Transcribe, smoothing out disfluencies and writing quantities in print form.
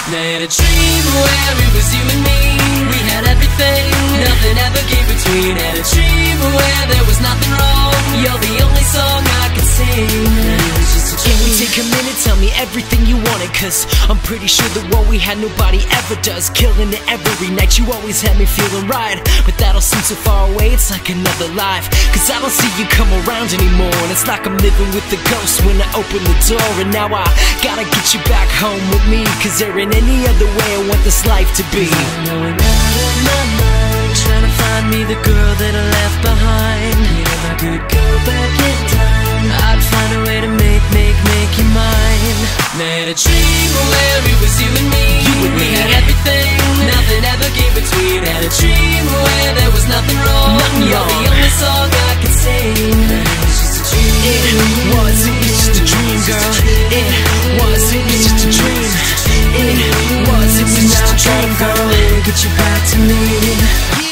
I had a dream where it was you and me. We had everything, nothing ever came between. Had a dream where there was nothing wrong. You're the only song I could sing. It was just a dream. Can we take a minute, tell me everything you wanted? Cause I'm pretty sure that what we had nobody ever does. Killing it every night, you always had me feeling right. But that all seems so far away, it's like another life. Cause I don't see you come around anymore. And it's like I'm living with the ghost when I open the door. And now I gotta get you back home with me. Cause there ain't any other way I want this life to be. I'm going out of my mind, trying to find me the girl that I left behind. If I could go back in time, I'd find a way to make you mine. I had a dream where it was you and me. We had everything, nothing ever came between. Had a dream where there was nothing wrong. You're the only song I could sing. It was just a dream. It was just a dream, girl. It was just a dream. It was just a dream, girl. Get you back to me.